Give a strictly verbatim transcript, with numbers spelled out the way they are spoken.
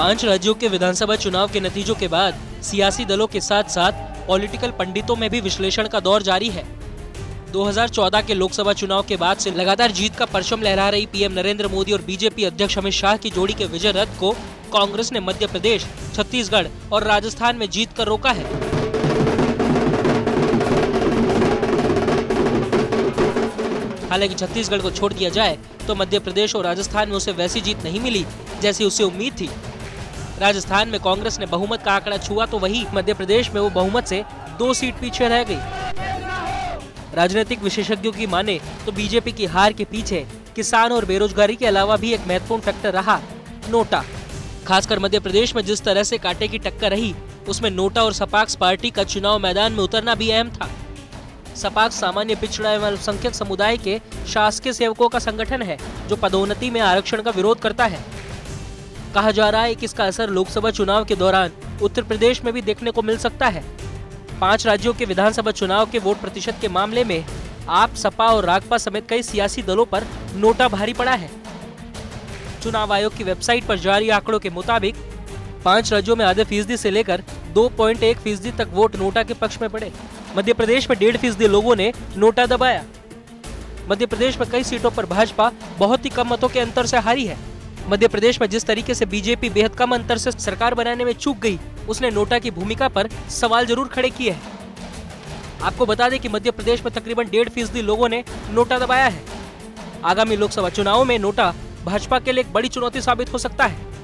पांच राज्यों के विधानसभा चुनाव के नतीजों के बाद सियासी दलों के साथ साथ पॉलिटिकल पंडितों में भी विश्लेषण का दौर जारी है। दो हज़ार चौदह के लोकसभा चुनाव के बाद से लगातार जीत का परचम लहरा रही पीएम नरेंद्र मोदी और बीजेपी अध्यक्ष अमित शाह की जोड़ी के विजय रथ को कांग्रेस ने मध्य प्रदेश, छत्तीसगढ़ और राजस्थान में जीत कर रोका है। हालांकि छत्तीसगढ़ को छोड़ दिया जाए तो मध्य प्रदेश और राजस्थान में उसे वैसी जीत नहीं मिली जैसी उसे उम्मीद थी। राजस्थान में कांग्रेस ने बहुमत का आंकड़ा छुआ तो वहीं मध्य प्रदेश में वो बहुमत से दो सीट पीछे रह गई। राजनीतिक विशेषज्ञों की माने तो बीजेपी की हार के पीछे किसान और बेरोजगारी के अलावा भी एक महत्वपूर्ण फैक्टर रहा नोटा। खासकर मध्य प्रदेश में जिस तरह से कांटे की टक्कर रही, उसमें नोटा और सपाक्स पार्टी का चुनाव मैदान में उतरना भी अहम था। सपाक्स सामान्य पिछड़ा एवं अल्पसंख्यक समुदाय के शासकीय सेवकों का संगठन है जो पदोन्नति में आरक्षण का विरोध करता है। कहा जा रहा है कि इसका असर लोकसभा चुनाव के दौरान उत्तर प्रदेश में भी देखने को मिल सकता है। पांच राज्यों के विधानसभा चुनाव के वोट प्रतिशत के मामले में आप, सपा और रागपा समेत कई सियासी दलों पर नोटा भारी पड़ा है। चुनाव आयोग की वेबसाइट पर जारी आंकड़ों के मुताबिक पांच राज्यों में आधे फीसदी से लेकर दो पॉइंट एक फीसदी तक वोट नोटा के पक्ष में पड़े। मध्य प्रदेश में डेढ़ फीसदी लोगों ने नोटा दबाया। मध्य प्रदेश में कई सीटों पर भाजपा बहुत ही कम मतों के अंतर से हारी है। मध्य प्रदेश में जिस तरीके से बीजेपी बेहद कम अंतर से सरकार बनाने में चूक गई, उसने नोटा की भूमिका पर सवाल जरूर खड़े किए हैं। आपको बता दें कि मध्य प्रदेश में तकरीबन डेढ़ फीसदी लोगों ने नोटा दबाया है। आगामी लोकसभा चुनावों में नोटा भाजपा के लिए एक बड़ी चुनौती साबित हो सकता है।